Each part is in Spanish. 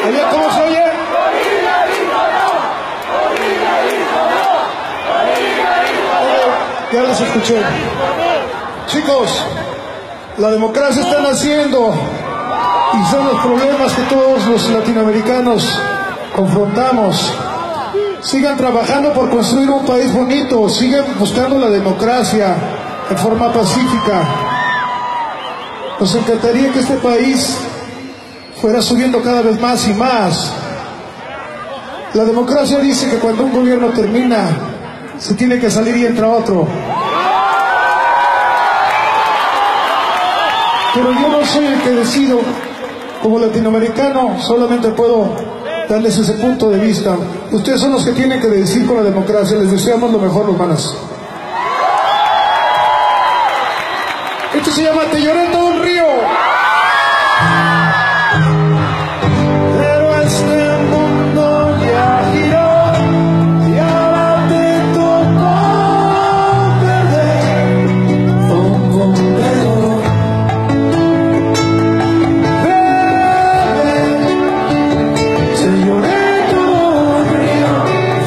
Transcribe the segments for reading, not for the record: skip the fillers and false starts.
¿Allá cómo se oye? Ya les escuché. Chicos, la democracia está naciendo y son los problemas que todos los latinoamericanos confrontamos. Sigan trabajando por construir un país bonito, sigan buscando la democracia en forma pacífica. Nos encantaría que este país fuera subiendo cada vez más y más. La democracia dice que cuando un gobierno termina, se tiene que salir y entra otro. Pero yo no soy el que decido. Como latinoamericano, solamente puedo darles ese punto de vista. Ustedes son los que tienen que decidir con la democracia. Les deseamos lo mejor, los manas. Esto se llama Te lloré todo un río. Pero este mundo ya giró y ahora te tocó perder un perdedor. Te lloré todo un río.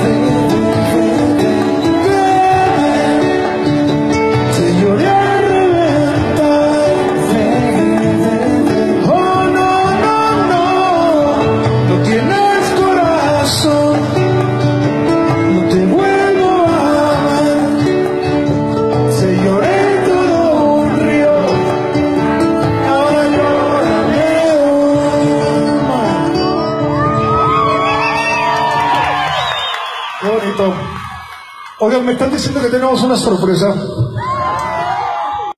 Te lloré a reventar. Oh, no, no, no. No tienes corazón. No te vuelvo a amar. Te lloré todo un río. Ahora llórame un mar. Qué bonito. Oigan, me están diciendo que tenemos una sorpresa.